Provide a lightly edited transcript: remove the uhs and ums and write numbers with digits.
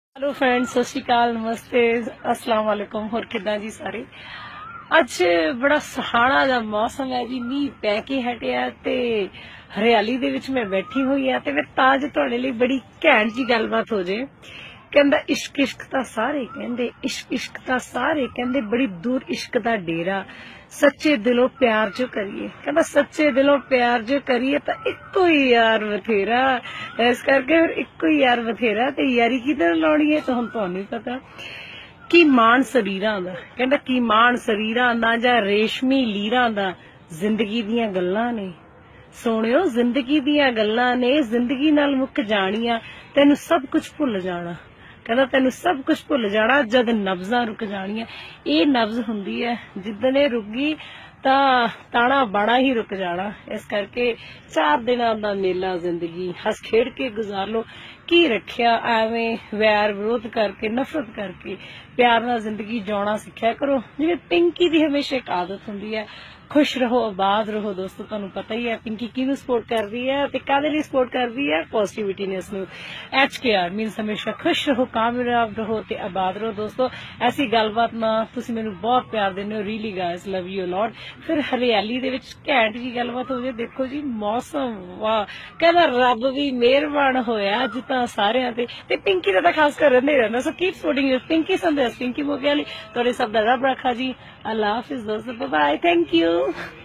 Hello friends, सत श्री अकाल, नमस्ते, अस्सलाम वालेकुम। होर किदां जी सारे। अज बड़ा सुहाना दा मौसम है जी, मीह पै के हटिया ते हरियाली दे विच मैं बैठी हुई है ते मैं ताज तुहाडे लई बड़ी घैंट जी गलबात हो जे। कहंदा इश्क इश्क तां सारे कहंदे, इश्क इश्क तां सारे कहंदे, बड़ी दूर इश्क दा डेरा, सच्चे दिलों प्यार जो करिए। कहंदा सच्चे दिलों प्यार जो करिए तां इक्को ही यार बथेरा। इस करके फिर इक्को ही यार बथेरा ते यारी किधर लाउणी है तां हुण तुहानूं पता। की मान सरीरां दा, कहंदा की मान सरीरां दा जां रेशमी लीरां दा, जिंदगी दियां गल्लां ने सोहणियो, जिंदगी दियां गल्लां ने, जिंदगी नाल मुक जाणियां, तैनूं सब कुछ भुल जाना। कहंदा तैनूं सब कुछ भुल जाना जद नब्जां रुक जाणियां। ये नब्ज हुंदी है, जिद्दन ये रुक गई तां ताना बाणा ही रुक जाना। इस करके 4 दिनां दा मेला जिंदगी हस खेड़ के गुजार लो। की रखिया एवें वैर विरोध करके, नफरत करके, प्यार नाल जिंदगी जिउणा सिक्ख्या करो। जिवें पिंकी दी हमेशा एक आदत हुंदी है, खुश रहो, आबाद रहो। दोस्तों तुहानूं पता ही है पिंकी किहनूं सपोर्ट कर रही है ते काहदे लई सपोर्ट कर रही है, पॉजिटिविटीनेस नूं। HKR मीनस हमेशा खुश रहो, कामयाब रहो ते आबाद रहो। दोस्तों ऐसी गलबात ना तुसीं मैनूं बहुत प्यार दिंदे हो, really guys, love you lot. फिर हरियाली दे विच घैंट जी गलबात हो जाए। देखो जी मौसम, वाह, कहंदा रब भी मेहरबान होया अज तां सारिआं ते पिंकी दा तां खास कर रहिंदा ही रहिंदा। So keep supporting your Pinky Sandesh, Pinky मोगे वाली। तुहाडे सब दा रब रखा जी। अल्लाह हाफिज़ दोस्तों, बाय बाय, थैंक यू।